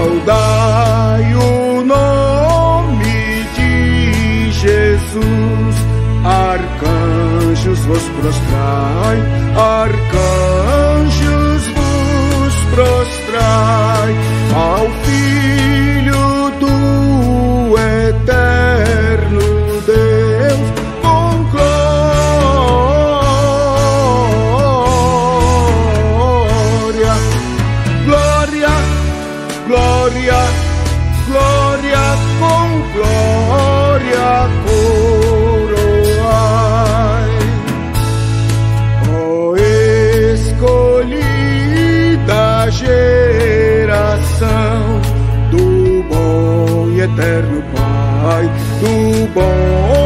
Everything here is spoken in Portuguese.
Saudai o nome de Jesus, arcanjos vos prostrai, arcanjos vos prostrai, ao Filho do eterno Deus, com glória, glória, glória, glória, com glória coroai. Ó escolhida geração do bom e eterno Pai, do bom